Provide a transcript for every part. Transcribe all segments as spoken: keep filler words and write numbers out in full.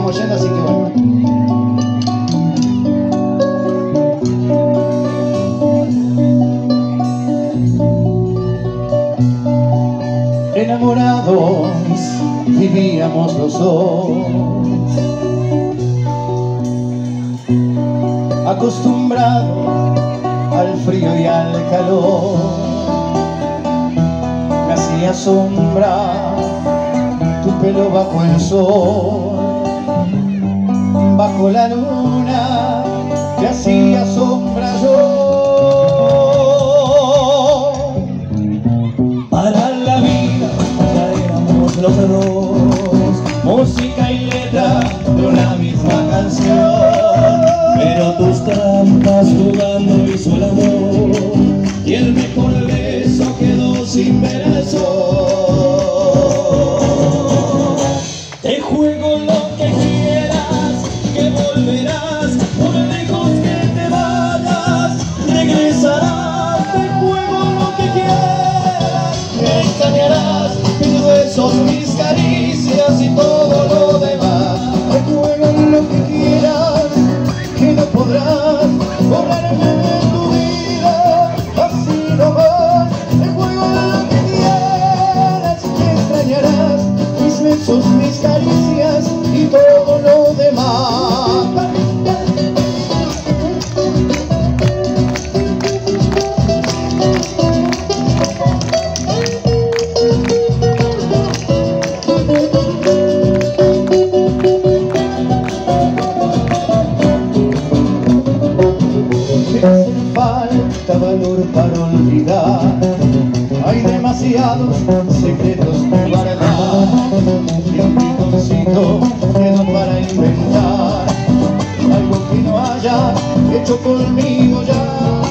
estamos yendo, así que bueno. Enamorados vivíamos los dos, acostumbrados al frío y al calor. Me hacía sombra tu pelo bajo el sol, bajo la luna te hacía sombra yo. Para la vida ya éramos los dos, música y letra de una misma canción, pero tus trampas jugando hizo el amor y el mejor beso quedó sin ver el sol. Te juego lo que quieras, que volverás, por lejos que te vayas, regresarás. Te juego lo que quieras, me extrañarás, mis besos, mis caricias y todo lo demás. Te juego lo que quieras, que no podrás borrarme de tu vida, así nomás. Te juego lo que quieras, me extrañarás, mis besos, mis caricias y todo lo demás. Me hace falta valor para olvidar, hay demasiados secretos que guardar, y un rinconcito quedó para inventar algo que no haya hecho conmigo ya.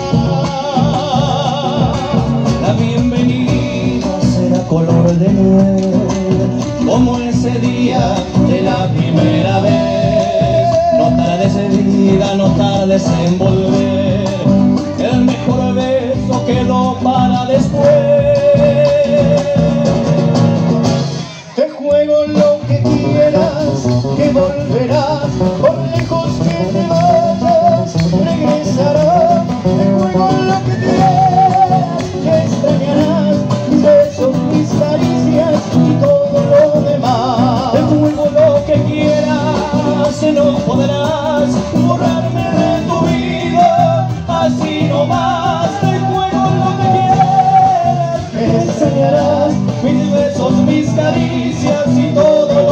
La bienvenida será color de miel, como ese día de la primera vez. No tardes en vida, no tardes en volver, el mejor beso quedó para después. Te juego lo que quieras, que volverás, por lejos que te vayas, regresarás. Te juego lo que quieras, que extrañarás, mis besos, mis caricias y todo lo demás. Te juego lo que quieras, que no podrás borrarme de tu vida, así nomás. Te juego lo que quieras, me extrañarás, mis besos, mis caricias y todo